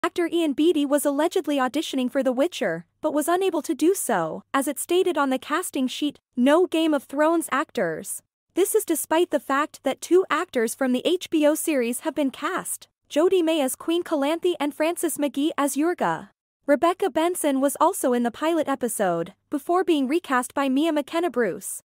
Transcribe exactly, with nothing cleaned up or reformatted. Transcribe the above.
Actor Ian Beattie was allegedly auditioning for The Witcher, but was unable to do so, as it stated on the casting sheet, "No Game of Thrones actors." This is despite the fact that two actors from the H B O series have been cast, Jodhi as Queen Calanthe and Magee as Yurga. Rebecca Benson was also in the pilot episode, before being recast by Mia McKenna-Bruce.